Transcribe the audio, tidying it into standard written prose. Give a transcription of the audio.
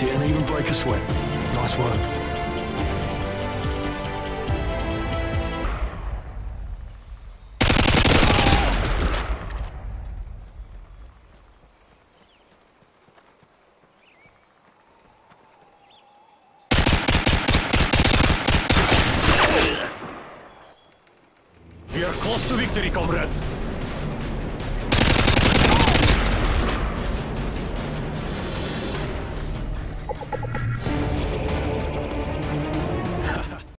Didn't even break a sweat. Nice work. We are close to victory, comrades!